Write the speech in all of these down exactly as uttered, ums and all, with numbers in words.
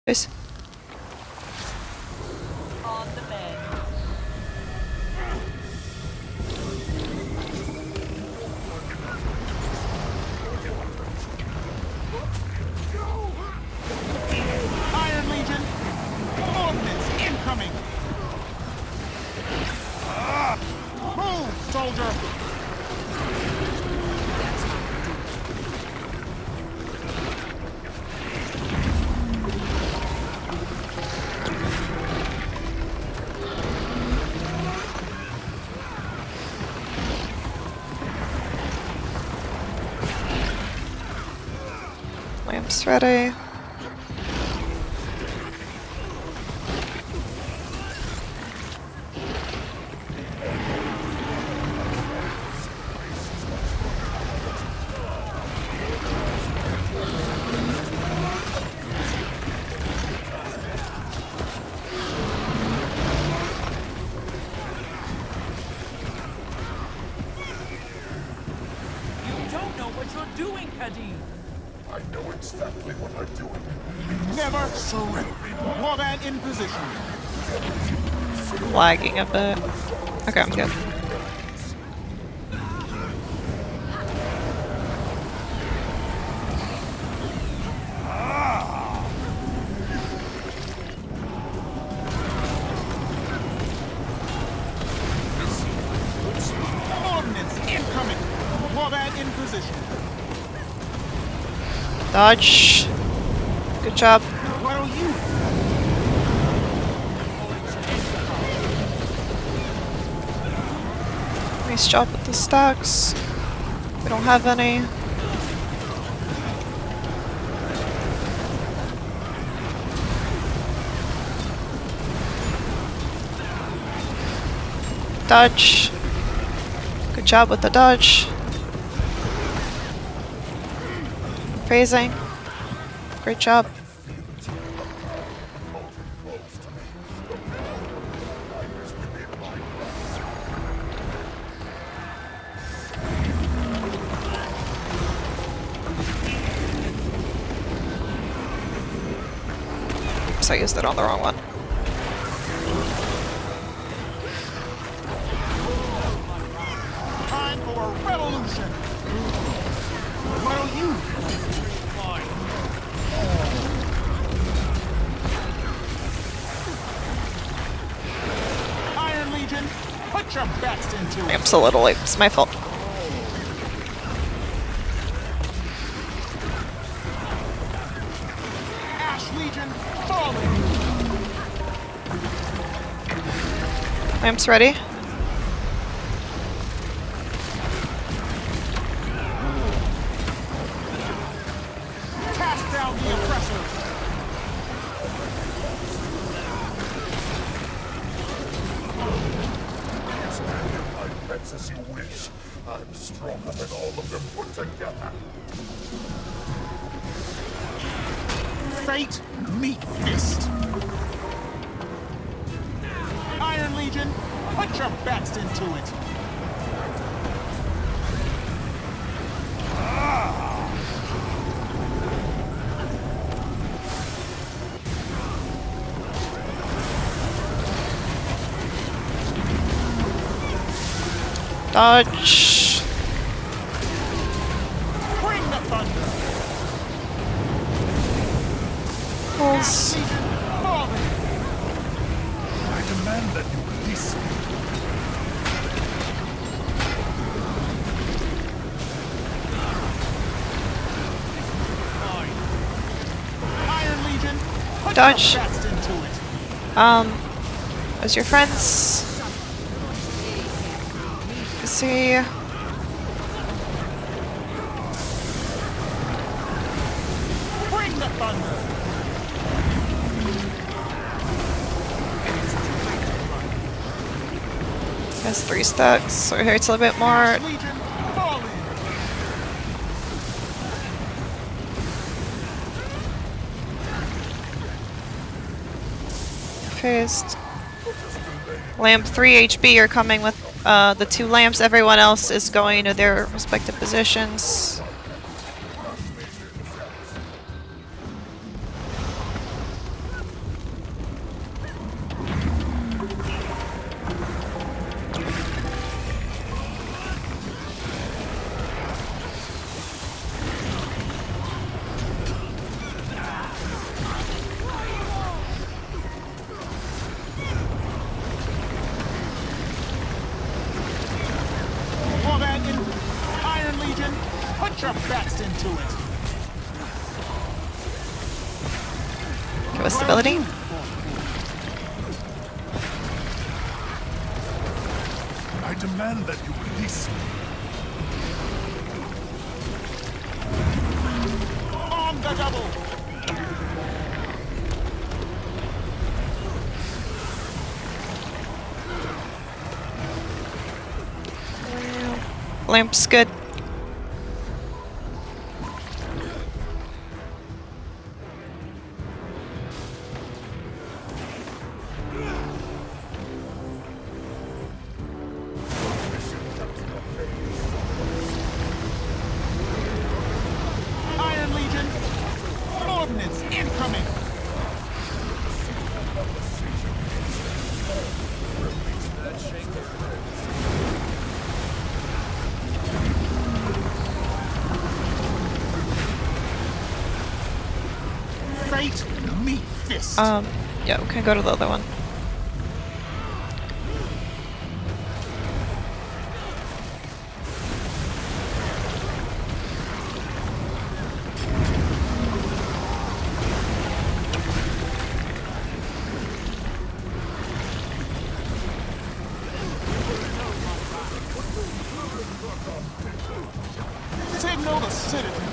Nice. On the mend. Iron Legion! Ordnance incoming! Ah! Move, soldier! Lamps ready. You don't know what you're doing, Kadim. I know exactly what I'm doing. Never surrender. Warband in position. Lagging a bit. Okay, I'm good. Ordnance incoming. Warband in position. Dodge. Good job. What are you? Nice job with the stacks. We don't have any. Dodge. Good job with the dodge. Phasing. Great job. Oops, I used it on the wrong one. Time for a revolution. What are you? Iron Legion, put your best into it. Lamps a little late. It's my fault. Ash Legion, falling. Lamps ready. Cast down the oppressors. My pets as you wish. I'm stronger than all of them put together. Fate, meet fist. Iron Legion, put your best into it. Dodge. Bring the thunder. Pulls. Legion, falling. I demand that you release me. Iron Legion, put Dodge. your best into it. Um, as your friends. Let's see. Bring the thunder. Has three stacks, so it hurts a little bit more. Ash Legion, falling. Phased. Lamp three H P are coming with uh, the two lamps. Everyone else is going to their respective positions. into it. Give us stability. I demand that you release me. On the double. Lamp's good. Iron Legion. Ordnance incoming. Fate me fist. Um, yeah, we can go to the other one. Signal the citadel.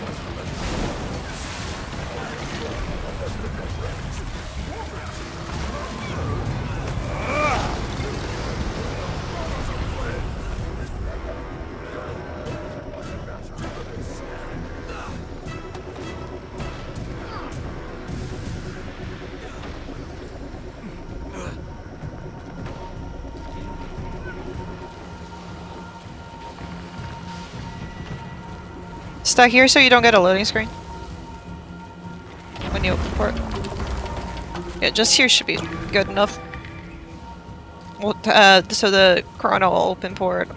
Stay here so you don't get a loading screen when you open port. Yeah, just here should be good enough. Well, uh, so the Chrono will open port.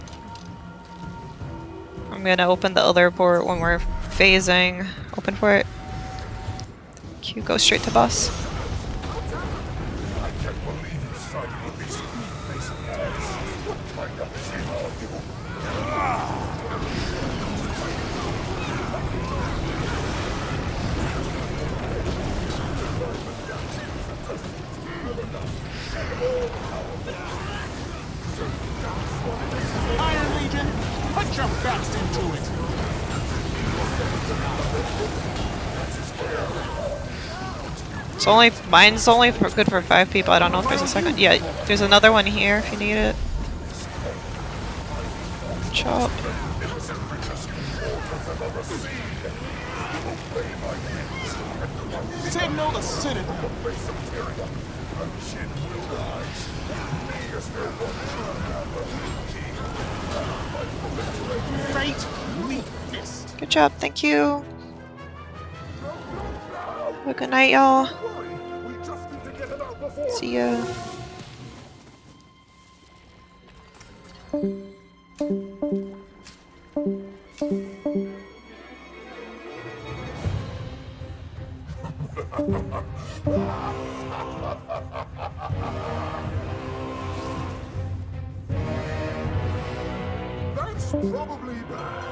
I'm gonna open the other port when we're phasing. Open port. Q, go straight to boss. I can't believe you sided with these basic guys. My God, shame on you. Iron Legion, put your backs into it. It's only mine's only for, good for five people. I don't know if there's a second. Yeah, there's another one here if you need it. Chop. Signal the citadel. Fate me fist. Good job, thank you. Have a good night, y'all. We just need to get it out before. See ya. That's probably bad.